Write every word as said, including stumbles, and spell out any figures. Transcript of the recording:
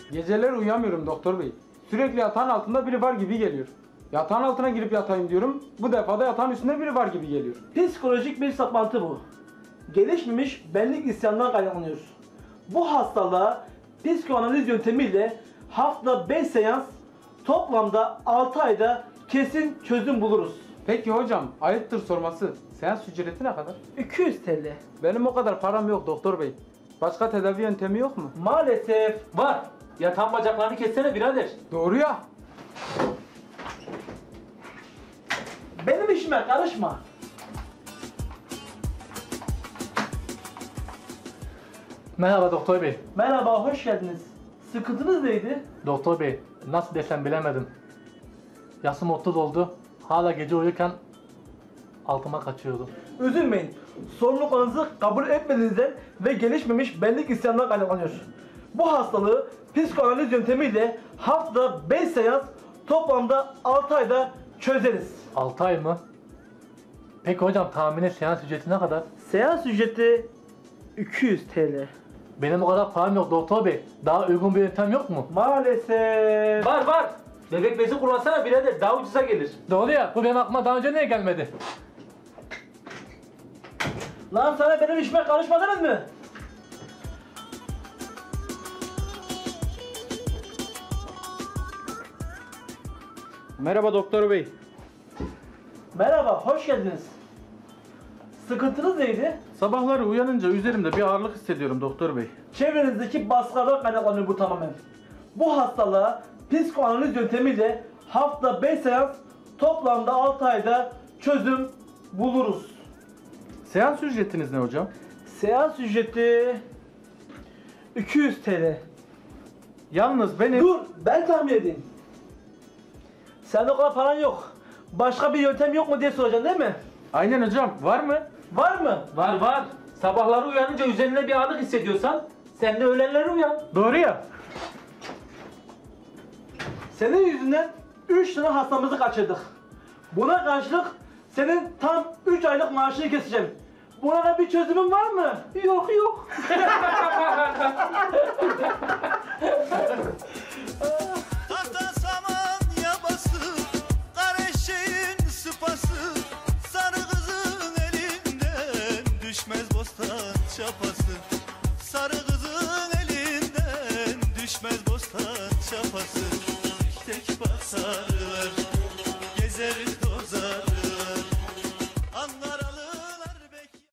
Geceleri uyuyamıyorum doktor bey. Sürekli yatağın altında biri var gibi geliyor. Yatağın altına girip yatayım diyorum. Bu defa da yatağın üstünde biri var gibi geliyor. Psikolojik bir saplantı bu. Gelişmemiş benlik isyanından kaynaklanıyor. Bu hastalığa psikoanaliz yöntemiyle haftada beş seans, toplamda altı ayda kesin çözüm buluruz. Peki hocam, ayıptır sorması. Seans ücreti ne kadar? iki yüz T L. Benim o kadar param yok doktor bey. Başka tedavi yöntemi yok mu? Maalesef. Var. Yatan bacaklarını kessene birader. Doğru ya. Benim işime karışma. Merhaba doktor bey. Merhaba, hoş geldiniz. Sıkıntınız neydi? Doktor bey, nasıl desem bilemedim. Yaşım otuz oldu. Hala gece uyurken altıma kaçıyordu. Üzülmeyin. Sorumluluklarınızı kabul etmediğinizden ve gelişmemiş benlik isyanından kaynaklanıyor. Bu hastalığı psikoanaliz yöntemiyle haftada beş seans, toplamda altı ayda çözeriz. altı ay mı? Peki hocam tahmini seans ücreti ne kadar? Seans ücreti iki yüz T L. Benim o kadar param yok doktor bey. Daha uygun bir yöntem yok mu? Maalesef. Var var. Bebek bezi kullansana birader. Daha ucuza gelir. Doğru ya, bu benim aklıma daha önce niye gelmedi? Lan sana benim işime karışma demedin mi? Merhaba doktor bey. Merhaba, hoş geldiniz. Sıkıntınız neydi? Sabahları uyanınca üzerimde bir ağırlık hissediyorum doktor bey. Çevrenizdeki baskılardan kaynaklanıyor bu tamamen. Bu hastalığa psikoanaliz yöntemiyle haftada beş seans, toplamda altı ayda çözüm buluruz. Seans ücretiniz ne hocam? Seans ücreti iki yüz T L. Yalnız benim... Dur, ben tahmin edeyim. Sende o kadar paran yok. Başka bir yöntem yok mu diye soracaksın değil mi? Aynen hocam, var mı? Var mı? Var var. Sabahları uyanınca üzerinde bir ağırlık hissediyorsan sen de öğlenleri uyan. Doğru ya. Senin yüzünden üç tane hastamızı kaçırdık. Buna karşılık senin tam üç aylık maaşını keseceğim. Buna da bir çözümün var mı? Yok yok.